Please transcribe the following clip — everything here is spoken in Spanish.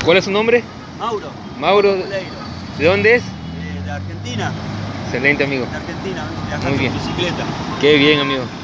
¿Cuál es su nombre? Mauro. Mauro. Moleiro. ¿De dónde es? De Argentina. Excelente, amigo. De Argentina, Muy viajando bien. en bicicleta. Qué bien, amigo.